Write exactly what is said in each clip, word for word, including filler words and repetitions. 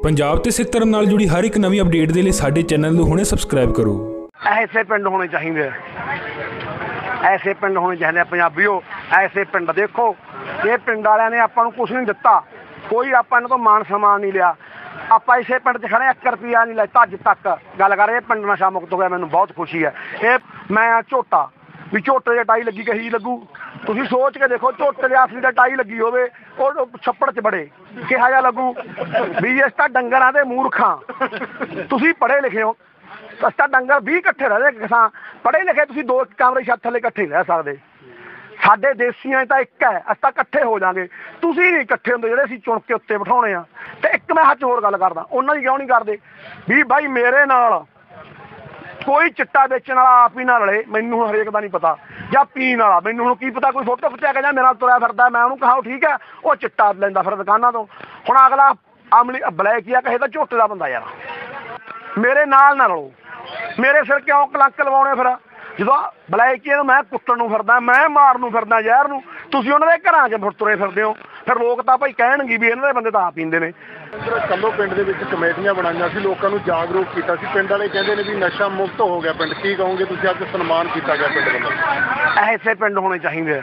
पंजाब ते सिख धर्म नाल जुड़ी हर एक नवी अपडेट दे लिए साडे चैनल नूं हुणे सबसक्राइब करो। ऐसे पिंड होने चाहिए, ऐसे पिंड होने चाहिए पंजाबियों। ऐसे पिंड देखो, ये पिंड वालियां ने आपां नूं कुछ नहीं दिता, कोई आपां इन्हां तों मान सम्मान नहीं लिया। आप इसे पिंड च खड़े एक रुपया नहीं लेता अज तक। गल कर, पिंड नशा मुक्त हो गया, मैनूं बहुत खुशी है। ये मैं झोटा भी झोटे दी टाई लगी कही लगू, तुसीं सोच के देखो, झोटे दे असली दी टाई लगी होवे और छप्पड़ च बड़े किहा जा लगू भी इस तां डंगरां दे मूर्खां। तुसीं पढ़े लिखे हो, अस तां डंगर भी इकट्ठे रह किसान पढ़े लिखे, तुसीं दो कमरे छत थल्ले इकट्ठे रह सकदे। साडे देसियां तां एक है, अस तां इकट्ठे हो जांगे, तुसीं नहीं इकट्ठे हुंदे जिहड़े असीं चुण के उत्ते बिठाउणे आ। ते एक मैं हੱਥ होर गल करदा, उन्हां दी क्यों नहीं करदे भी भाई मेरे नाल कोई चिट्टा बेचण वाला आप ही ना रले, मैनूं हरेक दा नहीं पता, जां पीण वाला मैनूं हुण की पता, कोई फोटो खिच्चिआ के मेरे नाल तुरिया फिरदा, मैं उहनूं कहा ठीक है, वो चिट्टा लैंदा फिर दुकानां तो। हुण अगला अमली ब्लैक ही कहे तां झोटे दा बंदा यार, मेरे नाल ना रलो, मेरे सिर क्यों कलंक लवाउणे। फिर ਜਦੋਂ ਬਲੈਕੀਏ ਨੂੰ मैं ਕੁੱਟਣ ਨੂੰ ਫਿਰਦਾ, मैं ਮਾਰਨ ਨੂੰ ਫਿਰਦਾ ਜ਼ਹਿਰ ਨੂੰ, ਤੁਸੀਂ ਉਹਨਾਂ ਦੇ ਘਰਾਂ 'ਚ ਤੁਰੇ ਫਿਰਦੇ ਹੋ। ਫਿਰ ਲੋਕ ਤਾਂ ਭਾਈ ਕਹਿਣਗੇ ਵੀ ਇਹਨਾਂ ਦੇ ਬੰਦੇ ਤਾਂ ਆਪ ਪੀਂਦੇ ਨੇ। ਕੱਲੋ ਪਿੰਡ ਦੇ ਵਿੱਚ ਕਮੇਟੀਆਂ ਬਣਾਈਆਂ ਸੀ, ਲੋਕਾਂ ਨੂੰ ਜਾਗਰੂਕ ਕੀਤਾ ਸੀ। ਪਿੰਡ ਵਾਲੇ ਕਹਿੰਦੇ ਨੇ ਵੀ ਨਸ਼ਾ ਮੁਕਤ ਹੋ ਗਿਆ ਪਿੰਡ, ਕੀ ਕਹੋਗੇ ਤੁਸੀਂ? ਅੱਜ ਸਨਮਾਨ ਕੀਤਾ ਗਿਆ ਪਿੰਡ ਵੱਲੋਂ। ਐਸੇ ਪਿੰਡ ਹੋਣੇ ਚਾਹੀਦੇ,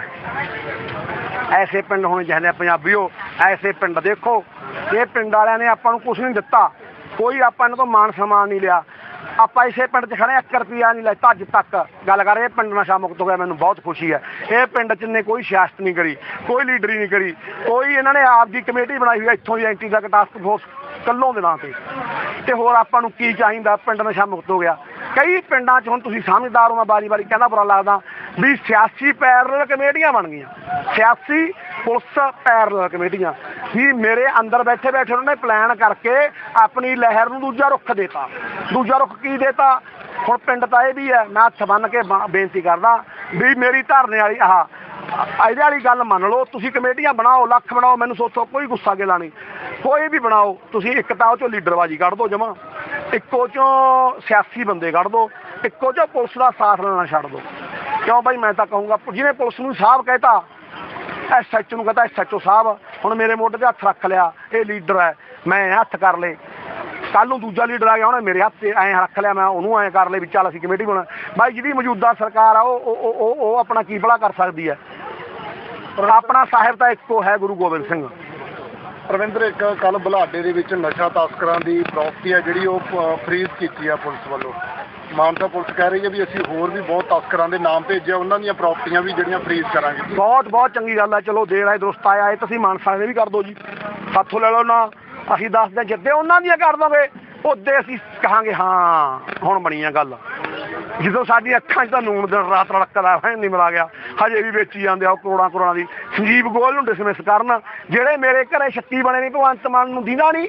ਐਸੇ ਪਿੰਡ ਹੋਣੇ ਚਾਹੀਦੇ ਪੰਜਾਬੀਓ। ਐਸੇ ਪਿੰਡ ਦੇਖੋ, ਇਹ ਪਿੰਡ ਵਾਲਿਆਂ ਨੇ ਆਪਾਂ ਨੂੰ ਕੁਛ ਨਹੀਂ ਦਿੱਤਾ, ਕੋਈ ਆਪਾਂ ਇਹਨਾਂ ਤੋਂ ਮਾਨ सम्मान नहीं लिया। आप इसे पिंड च खड़े एक रुपया नहीं लेता अज तक। गल कर, पिंड नशा मुक्त हो गया, मैनूं बहुत खुशी है। ये पिंड च ने कोई सियासत नहीं करी, कोई लीडरी नहीं करी, कोई इन्होंने आप की कमेटी बनाई हुई है इत्थों की एंटी तक टास्क फोर्स कल्लों के नाम से। तो होर आपां नूं की चाहिए, पिंड नशा मुक्त हो गया। कई पिंडां च हुण तुसीं समझदार हो, मैं बारी बारी कहना बुरा लगदा भी सियासी पैरल कमेटियां बन गई, सियासी पुलिस पैरल कमेटियां भी मेरे अंदर बैठे बैठे उन्होंने प्लान करके अपनी लहर नूं दूजा रुख देता। दूजा रुख की देता? हुण पिंड तां इह भी है, मैं हत्थ बन के बेनती करदा भी मेरी धरने वाली आह ਇਹਦੇ वाली गल मन लो, तुसीं कमेटियां बनाओ, लख बनाओ, मैनूं सोचो कोई गुस्सा गिला नहीं, कोई भी बनाओ। तुसीं एक तां चो लीडरबाजी कढ़ दो जमा, इक्को चों सियासी बंदे कढ़ दो, इक्को चों पुलिस का साथ लेना छड्ड दो। क्यों भाई, मैं तो कहूँगा जिन्हें पुलिस नूं साहब कहता, एस एच नूं कहता एस एच ओ साहब, हुण मेरे मोढे ते हत्थ रख लिया, ये लीडर है, मैं हत्थ कर ले। कल नूं दूजा लीडर आ गया, उन्हें मेरे हत्थ ऐ रख लिया, मैं उन्होंने ऐ कर ले भी चल असीं कमेटी बना। भाई जी मौजूदा सरकार आ वो अपना की भला कर सकती है, अपना साहिब तो एको है गुरु गोबिंद सिंह। प्रविंदर, एक कल बलाडे ਦੇ ਵਿੱਚ ਨਸ਼ਾ ਤਸਕਰਾਂ ਦੀ ਪ੍ਰਾਪਰਟੀ ਹੈ ਜਿਹੜੀ ਉਹ ਫਰੀਜ਼ ਕੀਤੀ ਆ ਪੁਲਿਸ ਵੱਲੋਂ। ਮਾਨਸਾ ਪੁਲਿਸ ਕਹਿ ਰਹੀ ਹੈ ਵੀ ਅਸੀਂ ਹੋਰ ਵੀ ਬਹੁਤ ਤਸਕਰਾਂ ਦੇ ਨਾਮ ਭੇਜੇ, ਉਹਨਾਂ ਦੀਆਂ ਪ੍ਰਾਪਰਟੀਆਂ ਵੀ ਜਿਹੜੀਆਂ ਫਰੀਜ਼ ਕਰਾਂਗੇ। ਬਹੁਤ ਬਹੁਤ ਚੰਗੀ ਗੱਲ ਹੈ, ਚਲੋ ਦੇਰ ਆਏ ਦੁਰਸਤ ਆਇਆ, ਇਹ ਤੁਸੀਂ ਮਾਨਸਾ ਦੇ ਵੀ ਕਰ ਦਿਓ ਜੀ, ਸਾਥੋਂ ਲੈ ਲਓ ਨਾ, ਅਸੀਂ ਦਸ ਦਿਨ ਜਿੱਦੇ ਉਹਨਾਂ ਦੀਆਂ ਕਰ ਦੋਗੇ ਉਦੇ ਅਸੀਂ ਕਹਾਂਗੇ ਹਾਂ ਹੁਣ ਬਣੀ ਆ ਗੱਲ। ਜਦੋਂ ਸਾਡੀ ਅੱਖਾਂ 'ਚ ਤਾਂ ਨੂਣ ਦਿਨ ਰਾਤ ਰੜਕਦਾ ਹੈ ਨਹੀਂ ਮਿਲਾ ਗਿਆ, ਹਜੇ ਵੀ ਵੇਚੀ ਜਾਂਦੇ ਆ ਕਰੋੜਾਂ ਕਰੋੜਾਂ ਦੀ। ਸੰਜੀਵ ਗੋਲ ਨੂੰ ਡਿਸਮਿਸ ਕਰਨ, ਜਿਹੜੇ ਮੇਰੇ ਘਰੇ ਛੱਤੀ ਬਣੇ ਨਹੀਂ, ਭਗਵੰਤ ਮਾਨ ਨੂੰ ਦੀਦਾ ਨਹੀਂ,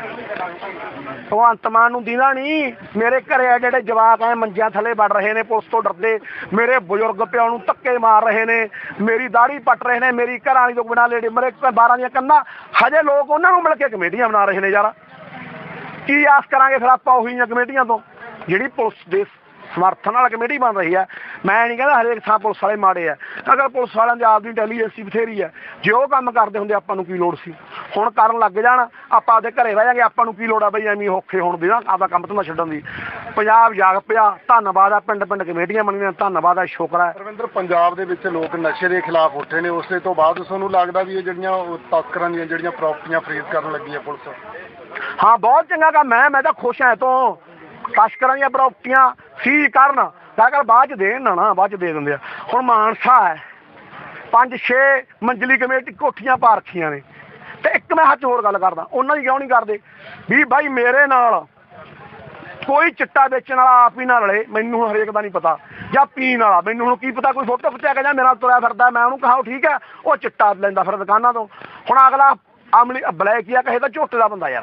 ਭਗਵੰਤ ਮਾਨ ਨੂੰ ਦੀਦਾ ਨਹੀਂ। ਮੇਰੇ ਘਰੇ ਆ ਜਿਹੜੇ ਜਵਾਕ ਐ ਮੰਜਿਆਂ ਥੱਲੇ ਵੜ ਰਹੇ ਨੇ ਪੁਲਿਸ ਤੋਂ ਡਰਦੇ, ਮੇਰੇ ਬਜ਼ੁਰਗ ਪਿਓ ਨੂੰ ਧੱਕੇ ਮਾਰ ਰਹੇ ਨੇ, ਮੇਰੀ ਦਾੜੀ ਪੱਟ ਰਹੇ ਨੇ, ਮੇਰੀ ਘਰਾਂ ਵਾਲੀ ਤੋਂ ਬਿਨਾਂ ਲੇਡੀ ਮੇਰੇ ਬਾਰਾਂ ਦੀਆਂ ਕੰਨਾਂ, ਹਜੇ ਲੋਕ ਉਹਨਾਂ ਨੂੰ ਮਿਲ ਕੇ ਕਮੇਟੀਆਂ ਬਣਾ ਰਹੇ ਨੇ। ਯਾਰ ਕੀ ਆਸ ਕਰਾਂਗੇ ਫਿਰ ਆਪਾਂ ਉਹੀ ਕਮੇਟੀਆਂ ਤੋਂ, ਜਿਹੜੀ ਪੁਲਿਸ ਦੇ ਸਮਰਥਨ ਨਾਲ ਕਮੇਟੀ ਬਣ ਰਹੀ ਹੈ। ਮੈਂ ਨਹੀਂ ਕਹਿੰਦਾ ਹਰੇਕ ਥਾਂ ਪੁਲਿਸ ਵਾਲੇ ਮਾੜੇ ਆ, ਅਗਰ ਪੁਲਿਸ ਵਾਲਿਆਂ ਦੀ ਆਪ ਦੀ ਇੰਟੈਲੀਜੈਂਸੀ ਬਥੇਰੀ ਹੈ, ਜੇ ਉਹ ਕੰਮ ਕਰਦੇ ਹੁੰਦੇ ਆਪਾਂ ਨੂੰ ਕੀ ਲੋੜ ਸੀ? ਹੁਣ ਕਰਨ ਲੱਗ ਜਾਣ, ਆਪਾਂ ਆਪਦੇ ਘਰੇ ਰਹਿ ਜਾਾਂਗੇ, ਆਪਾਂ ਨੂੰ ਕੀ ਲੋੜ ਆ ਬਈ ਐਵੇਂ ਔਖੇ ਹੋਣ ਦੀ ਨਾ, ਆਪਦਾ ਕੰਮ ਧੰਦਾ ਛੱਡਣ ਦੀ। ਪੰਜਾਬ ਜਾਗ ਪਿਆ, ਧੰਨਵਾਦ ਆ, ਪਿੰਡ ਪਿੰਡ ਕਮੇਟੀਆਂ ਬਣੀਆਂ, ਧੰਨਵਾਦ ਆ, ਸ਼ੁਕਰ ਹੈ। ਰਵਿੰਦਰ, ਪੰਜਾਬ ਦੇ ਵਿੱਚ ਲੋਕ ਨਸ਼ੇ ਦੇ ਖਿਲਾਫ ਉੱਠੇ ਨੇ, ਉਸੇ ਤੋਂ ਬਾਅਦ ਤੁਹਾਨੂੰ ਲੱਗਦਾ ਵੀ ਇਹ ਜਿਹੜੀਆਂ ਤਸਕਰਾਂ ਦੀਆਂ ਜਿਹੜੀਆਂ ਪ੍ਰਾਪਰਟੀਆਂ ਫਰੀਜ਼ ਕਰਨ ਲੱਗੀ ਹੈ ਪੁਲਿਸ? ਹਾਂ, ਬਹੁਤ ਚੰਗਾ ਕੰਮ ਹੈ, ਮੈਂ ਤਾਂ ਖੁਸ਼ ਹਾਂ ਤੋਂ। ਤਸਕਰਾਂ ਦੀਆਂ ਪ੍ਰਾਪਰਟੀਆਂ ਸੀ ਕਰਨ ਤਾਂ ਬਾਅਦ 'ਚ ਦੇਣ ਨਾ ਨਾ ਬਾਅਦ 'ਚ ਦੇ ਦਿੰਦੇ ਆ। ਹੁਣ ਮਾਨਸਾ ਹੈ, ਪੰਜ ਛੇ ਮੰਜ਼ਲੀ ਕਮੇਟੀ ਕੋਠੀਆਂ ਪਾ ਰੱਖੀਆਂ ਨੇ, ਤੇ ਇੱਕ ਮੈਂ ਹੱਥ ਹੋਰ ਗੱਲ ਕਰਦਾ, ਉਹਨਾਂ ਦੀ ਕਿਉਂ ਨਹੀਂ ਕਰਦੇ ਵੀ ਭਾਈ ਮੇਰੇ ਨਾਲ ਕੋਈ ਚਿੱਟਾ ਵੇਚਣ ਵਾਲਾ ਆਪ ਹੀ ਨਾ ਰਲੇ, ਮੈਨੂੰ ਹਰੇਕ ਦਾ ਨਹੀਂ ਪਤਾ, ਜਾਂ ਪੀਣ ਵਾਲਾ ਮੈਨੂੰ ਹੁਣ ਕੀ ਪਤਾ, ਕੋਈ ਫੋਟੋ ਖਿੱਚਿਆ ਕੇ ਮੇਰੇ ਨਾਲ ਤੁਰਿਆ ਫਿਰਦਾ, ਮੈਂ ਉਹਨੂੰ ਕਹਾ ਠੀਕ ਹੈ, ਉਹ ਚਿੱਟਾ ਲੈਂਦਾ ਫਿਰ ਦੁਕਾਨਾਂ ਤੋਂ। ਹੁਣ ਅਗਲਾ ਅਮਲੀ ਬਲੈਕ ਹੀ ਆ ਕਹੇ ਤਾਂ ਝੋਟੇ ਦਾ ਬੰਦਾ ਯਾਰ,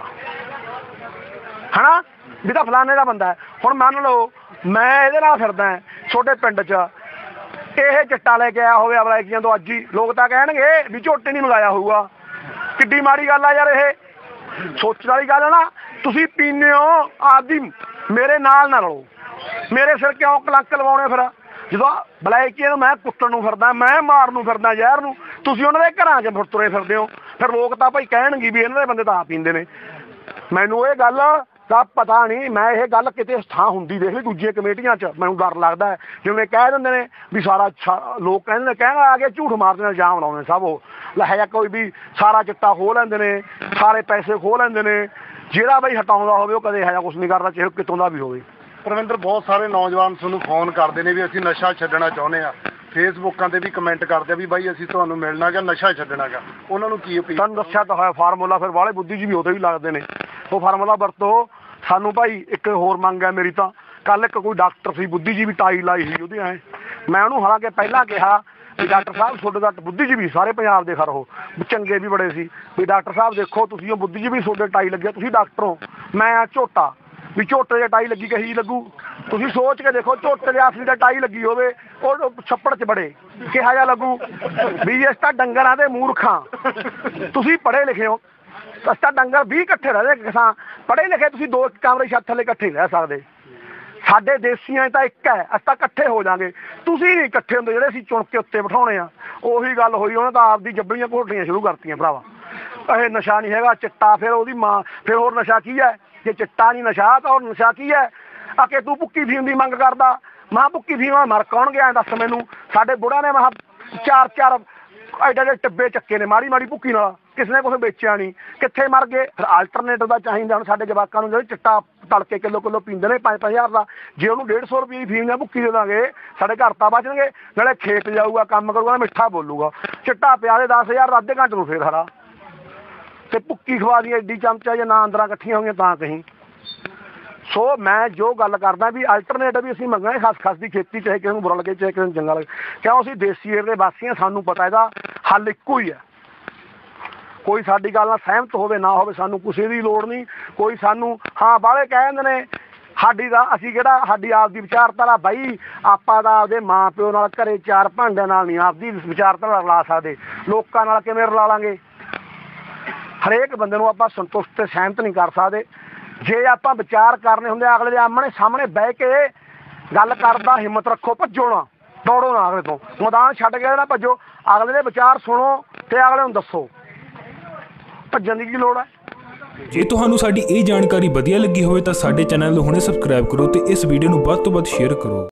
ਹੈ ਨਾ ਵੀ ਤਾਂ ਫਲਾਣੇ ਦਾ ਬੰਦਾ ਹੈ। ਹੁਣ ਮੰਨ ਲਓ ਮੈਂ ਇਹਦੇ ਨਾਲ ਫਿਰਦਾ ਤੁਹਾਡੇ ਪਿੰਡ 'ਚ, ਇਹ ਚਿੱਟਾ ਲੈ ਕੇ ਆਇਆ ਹੋਵੇ ਬਲੈਕੀਆਂ ਤੋਂ ਅੱਜ ਹੀ, ਲੋਕ ਤਾਂ ਕਹਿਣਗੇ ਵੀ ਝੋਟੇ ਨਹੀਂ ਮੰਗਾਇਆ ਹੋਊਗਾ। ਕਿੱਡੀ ਮਾੜੀ ਗੱਲ ਆ ਯਾਰ, ਇਹ ਸੋਚਣ ਵਾਲੀ ਗੱਲ ਹੈ ਨਾ। ਤੁਸੀਂ ਪੀਂਦੇ ਹੋ ਆਪਦੀ, ਮੇਰੇ ਨਾਲ ਨਾ ਰਲੋ, ਮੇਰੇ ਸਿਰ ਕਿਉਂ ਕਲੰਕ ਲਵਾਉਣੇ? ਫਿਰ ਜਦੋਂ ਬਲੈਕੀਏ ਨੂੰ ਮੈਂ ਕੁੱਟਣ ਨੂੰ ਫਿਰਦਾ, ਮੈਂ ਮਾਰਨ ਨੂੰ ਫਿਰਦਾ ਜ਼ਹਿਰ ਨੂੰ, ਤੁਸੀਂ ਉਹਨਾਂ ਦੇ ਘਰਾਂ 'ਚ ਤੁਰੇ ਫਿਰਦੇ ਹੋ। ਫਿਰ ਲੋਕ ਤਾਂ ਭਾਈ ਕਹਿਣਗੇ ਵੀ ਇਹਨਾਂ ਦੇ ਬੰਦੇ ਤਾਂ ਆਪ ਪੀਂਦੇ ਨੇ। ਮੈਨੂੰ ਇਹ ਗੱਲ ਦਾ ਪਤਾ ਨਹੀਂ, ਮੈਂ ਇਹ ਗੱਲ ਕਿਤੇ ਥਾਂ ਹੁੰਦੀ ਦੇਖ ਲਈ ਦੂਜੀਆਂ ਕਮੇਟੀਆਂ 'ਚ, ਮੈਨੂੰ ਡਰ ਲੱਗਦਾ ਹੈ ਜਿਵੇਂ ਕਹਿ ਦਿੰਦੇ ਨੇ ਵੀ ਸਾਰਾ ਲੋਕ ਕਹਿੰਦੇ ਨੇ ਕਹਿਣ ਆ ਕੇ ਝੂਠ ਮਾਰਦੇ ਨੇ, ਇਲਜ਼ਾਮ ਲਾਉਂਦੇ ਸਭ ਉਹ ਲਹਿਜਾ ਕੋਈ ਵੀ ਸਾਰਾ ਚਿੱਟਾ ਖੋਹ ਲੈਂਦੇ ਨੇ, ਸਾਰੇ ਪੈਸੇ ਖੋਹ ਲੈਂਦੇ ਨੇ। ਜਿਹੜਾ ਬਈ ਹਟਾਉਂਦਾ ਹੋਵੇ ਉਹ ਕਦੇ ਇਹੋ ਜਿਹਾ ਕੁਛ ਨਹੀਂ ਕਰਦਾ, ਚਾਹੇ ਕਿਤੋਂ ਦਾ ਵੀ ਹੋਵੇ। ਪਰਵਿੰਦਰ, ਬਹੁਤ ਸਾਰੇ ਨੌਜਵਾਨ ਤੁਹਾਨੂੰ ਫੋਨ ਕਰਦੇ ਨੇ ਵੀ ਅਸੀਂ ਨਸ਼ਾ ਛੱਡਣਾ ਚਾਹੁੰਦੇ ਆ, ਫੇਸਬੁੱਕਾਂ ਤੇ ਵੀ ਕਮੈਂਟ ਕਰਦੇ ਆ ਵੀ ਬਾਈ ਅਸੀਂ ਤੁਹਾਨੂੰ ਮਿਲਣਾ ਗਾ, ਨਸ਼ਾ ਛੱਡਣਾ ਗਾ, ਉਹਨਾਂ ਨੂੰ ਕੀ ਅਪੀਲ? ਤੁਹਾਨੂੰ ਦੱਸਿਆ ਤਾਂ ਹੋਇਆ ਫਾਰਮੂਲਾ, ਫਿਰ ਵਾਲੇ ਬੁੱਧੀਜੀਵੀ ਉਹਦੇ ਵੀ ਲੱਗਦੇ ਨੇ, ਉਹ ਫਾਰਮੂਲਾ ਵਰਤੋ। ਸਾਨੂੰ ਭਾਈ ਇੱਕ ਹੋਰ ਮੰਗ ਹੈ ਮੇਰੀ ਤਾਂ, ਕੱਲ ਇੱਕ ਕੋਈ ਡਾਕਟਰ ਸੀ ਬੁੱਧੀਜੀਵੀ ਟਾਈ ਲਾਈ ਸੀ ਉਹਦੀ ਐ, ਮੈਂ ਉਹਨੂੰ ਹਾਲਾਂਕਿ ਪਹਿਲਾਂ ਕਿਹਾ ਵੀ ਡਾਕਟਰ ਸਾਹਿਬ ਤੁਹਾਡੇ ਦਾ ਬੁੱਧੀਜੀਵੀ ਸਾਰੇ ਪੰਜਾਬ ਦੇ ਖਰ ਉਹ ਚੰਗੇ ਵੀ ਬੜੇ ਸੀ, ਵੀ ਡਾਕਟਰ ਸਾਹਿਬ ਦੇਖੋ ਤੁਸੀਂ ਉਹ ਬੁੱਧੀਜੀਵੀ ਤੁਹਾਡੇ ਟਾਈ ਲੱਗਿਆ, ਤੁਸੀਂ ਡਾਕਟਰ ਹੋ, ਮੈਂ ਆ ਝੋਟਾ, ਵੀ ਝੋਟੇ ਦੇ ਟਾਈ ਲੱਗੀ ਕਹੀ ਲੱਗੂ, ਤੁਸੀਂ ਸੋਚ ਕੇ ਦੇਖੋ ਝੋਟੇ ਦੇ ਆਸਰੀ ਦਾ ਟਾਈ ਲੱਗੀ ਹੋਵੇ ਉਹ ਛੱਪੜ 'ਚ ਬੜੇ ਕਿਹਾ ਜਿਹਾ ਲੱਗੂ ਵੀ ਇਸ ਤਾਂ ਡੰਗਰਾਂ ਦੇ ਮੂਰਖਾਂ, ਤੁਸੀਂ ਪੜ੍ਹੇ ਲਿਖੇ ਹੋ, ਅਸੀਂ ਤਾਂ ਡੰਗਰ ਵੀਹ ਇਕੱਠੇ ਰਹਿੰਦੇ ਕਿਸਾਨ, ਪੜ੍ਹੇ ਲਿਖੇ ਤੁਸੀਂ ਦੋ ਕਮਰੇ ਛੱਤ ਥੱਲੇ ਇਕੱਠੇ ਰਹਿ ਸਕਦੇ, ਸਾਡੇ ਦੇਸੀਆਂ ਤਾਂ ਇੱਕ ਹੈ, ਅਸੀਂ ਤਾਂ ਇਕੱਠੇ ਹੋ ਜਾਵਾਂਗੇ, ਤੁਸੀਂ ਨਹੀਂ ਇਕੱਠੇ ਹੁੰਦੇ ਜਿਹੜੇ ਅਸੀਂ ਚੁਣ ਕੇ ਉੱਤੇ ਬਿਠਾਉਣੇ ਆ। ਉਹੀ ਗੱਲ ਹੋਈ, ਉਹਨੇ ਤਾਂ ਆਪਦੀ ਜੱਬੜੀਆਂ ਘੋਟਣੀਆਂ ਸ਼ੁਰੂ ਕਰਤੀਆਂ ਭਰਾਵਾ, ਇਹ ਨਸ਼ਾ ਨਹੀਂ ਹੈਗਾ ਚਿੱਟਾ, ਫਿਰ ਉਹਦੀ ਮਾਂ, ਫਿਰ ਹੋਰ ਨਸ਼ਾ ਕੀ ਹੈ ਜੇ ਚਿੱਟਾ ਨਹੀਂ ਨਸ਼ਾ ਤਾਂ ਹੋਰ ਨਸ਼ਾ ਕੀ ਹੈ? ਆ ਕਿ ਤੂੰ ਭੁੱਕੀ ਫੀਮ ਦੀ ਮੰਗ ਕਰਦਾ, ਮਾਂ ਭੁੱਕੀ ਫੀਮ ਮਰ ਕੌਣ ਗਿਆ ਦੱਸ ਮੈਨੂੰ? ਸਾਡੇ ਬੁੜਾ ਨੇ ਮਹਾ ਚਾਰ ਚਾਰ ਐਡੇ ਐਡੇ ਟਿੱਬੇ ਚੱਕੇ ਨੇ ਮਾੜੀ ਮਾੜੀ ਭੁੱਕੀ ਨਾਲ, ਕਿਸੇ ਨੇ ਕੁਛ ਵੇਚਿਆ ਨਹੀਂ, ਕਿੱਥੇ ਮਰ ਗਏ? ਫਿਰ ਆਲਟਰਨੇਟਿਵ ਦਾ ਚਾਹੀਦਾ ਹੁਣ ਸਾਡੇ ਜਵਾਕਾਂ ਨੂੰ, ਜਿਹੜੇ ਚਿੱਟਾ ਤੜਕੇ ਕਿਲੋ ਕਿਲੋ ਪੀਂਦੇ ਨੇ ਪੰਜ ਪੰਜ ਹਜ਼ਾਰ ਦਾ, ਜੇ ਉਹਨੂੰ ਡੇਢ ਸੌ ਰੁਪਏ ਦੀ ਫੀਮ ਜਾਂ ਭੁੱਕੀ ਦੇ ਦਾਂਗੇ ਸਾਡੇ ਘਰ ਤਾਂ ਬਚਣਗੇ, ਨਾਲੇ ਖੇਤ ਜਾਊਗਾ ਕੰਮ ਕਰੂਗਾ ਮਿੱਠਾ ਬੋਲੂਗਾ। ਚਿੱਟਾ ਪਿਆ ਦੇ ਦਸ ਹਜ਼ਾਰ ਅੱਧੇ ਘੰਟੇ ਨੂੰ ਫੇਰ ਹਰਾ, ਤੇ ਭੁੱਕੀ ਖਵਾ ਦੀ ਐਡੀ ਚਮਚਾ ਜੇ ਨਾ ਅੰਦਰਾਂ ਇਕੱਠੀਆਂ ਹੋਈਆਂ ਤਾਂ ਕਹੀਂ। ਸੋ ਮੈਂ ਜੋ ਗੱਲ ਕਰਦਾ ਵੀ ਅਲਟਰਨੇਟਿਵ ਵੀ ਅਸੀਂ ਮੰਗਾਂਗੇ, ਖਸ ਖਸ ਦੀ ਖੇਤੀ, ਚਾਹੇ ਕਿਸੇ ਨੂੰ ਬੁਰਾ ਲੱਗੇ ਚਾਹੇ ਕਿਸੇ ਨੂੰ ਚੰਗਾ ਲੱਗੇ, ਕਿਉਂ ਅਸੀਂ ਦੇਸੀ ਏਰ ਦੇ ਵਾਸੀ ਹਾਂ, ਸਾਨੂੰ ਪਤਾ ਇਹਦਾ ਹੱਲ ਇੱਕੋ ਹੀ ਹੈ। ਕੋਈ ਸਾਡੀ ਗੱਲ ਨਾਲ ਸਹਿਮਤ ਹੋਵੇ ਨਾ ਹੋਵੇ, ਸਾਨੂੰ ਕਿਸੇ ਦੀ ਲੋੜ ਨਹੀਂ। ਕੋਈ ਸਾਨੂੰ ਹਾਂ ਬਾਹਲੇ ਕਹਿ ਦਿੰਦੇ ਨੇ ਸਾਡੀ ਦਾ, ਅਸੀਂ ਕਿਹੜਾ ਸਾਡੀ ਆਪਦੀ ਵਿਚਾਰਧਾਰਾ ਬਾਈ, ਆਪਾਂ ਤਾਂ ਆਪਦੇ ਮਾਂ ਪਿਓ ਨਾਲ ਘਰੇ ਚਾਰ ਭਾਂਡਿਆਂ ਨਾਲ ਨਹੀਂ ਆਪਦੀ ਵਿਚਾਰਧਾਰਾ ਰਲਾ ਸਕਦੇ, ਲੋਕਾਂ ਨਾਲ ਕਿਵੇਂ ਰਲਾ ਲਾਂਗੇ? ਹਰੇਕ ਬੰਦੇ ਨੂੰ ਆਪਾਂ ਸੰਤੁਸ਼ਟ ਤੇ ਸਹਿਮਤ ਨਹੀਂ ਕਰ ਸਕਦੇ। ਜੇ ਆਪਾਂ ਵਿਚਾਰ ਕਰਨੇ ਹੁੰਦੇ ਅਗਲੇ ਦੇ ਆਮਣੇ ਸਾਹਮਣੇ ਬਹਿ ਕੇ ਗੱਲ ਕਰਦਾ ਹਿੰਮਤ ਰੱਖੋ, ਭੱਜੋ ਨਾ, ਦੌੜੋ ਨਾ ਅਗਲੇ ਤੋਂ, ਮੈਦਾਨ ਛੱਡ ਕੇ ਨਾ ਭੱਜੋ, ਅਗਲੇ ਦੇ ਵਿਚਾਰ ਸੁਣੋ ਤੇ ਅਗਲੇ ਨੂੰ ਦੱਸੋ, ਭੱਜਣ ਦੀ ਕੀ ਲੋੜ ਹੈ? ਜੇ ਤੁਹਾਨੂੰ ਸਾਡੀ ਇਹ ਜਾਣਕਾਰੀ ਵਧੀਆ ਲੱਗੀ ਹੋਵੇ ਤਾਂ ਸਾਡੇ ਚੈਨਲ ਨੂੰ ਹੁਣੇ ਸਬਸਕ੍ਰਾਈਬ ਕਰੋ ਤੇ ਇਸ ਵੀਡੀਓ ਨੂੰ ਵੱਧ ਤੋਂ ਵੱਧ ਸ਼ੇਅਰ ਕਰੋ।